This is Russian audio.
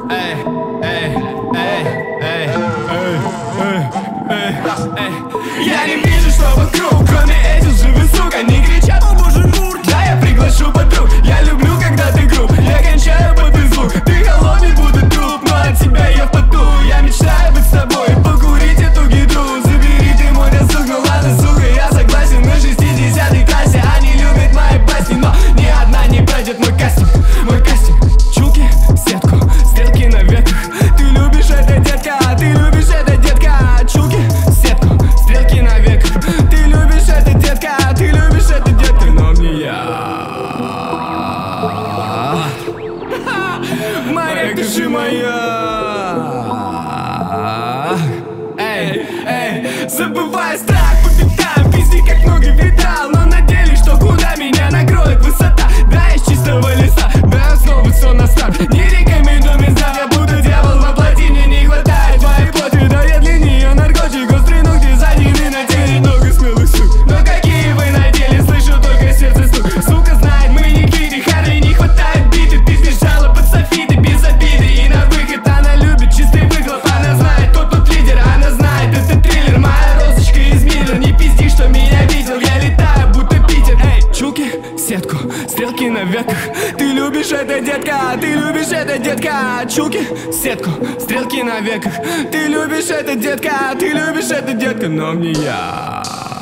эй, эй, эй, эй, эй, эй, эй. Я не вижу, что вокруг, кроме этих живых сук. Они кричат: о боже мур, да я приглашу подруг. Я люблю, когда ты груб, я кончаю под твой звук. Ты холодный, будто труп, но от тебя я в поту. Я мечтаю быть с тобой, покурить эту гидру. Забери ты мой досуг, ну ладно, сука, я согласен. Мы 60-й классе, они любят мои басни, но ни одна не пройдет мой кастинг. Мой кастинг, чулки, сетку, стрелки на веках. Ты любишь это, детка, ты любишь это, детка. Чулки, сетку, стрелки на веках. Ты любишь это, детка, ты любишь это, детка. Но не я. Моя, души моя. Эй, эй, забывай страх по пятам. Пизди, как много видал, но надеялись, что куда меня накроет высота. Да, из чистого леса, да, снова сон на старт. Не рекомендую места, я буду дьявол воплоти. Мне не хватает твоей плоти, да я для нее наркотик. Острый ногти заднины на теле, много смелых сук. Но какие вы на деле, слышу только сердце стук. Сука знает, мы не кири, Харри не хватает биты. Ты сбежала под софиты без обиды, и на выход она любит чистый выхлоп. Она знает, кто тут лидер, она знает, это триллер. Моя розочка из Миллер, не пизди, что меня видел. Я летаю, будто Питер. Эй, чулки, сетку, стрелки на веках. Ты любишь это, детка, ты любишь это, детка. Чулки, сетку, стрелки на веках. Ты любишь это, детка, ты любишь это, детка. Но не я.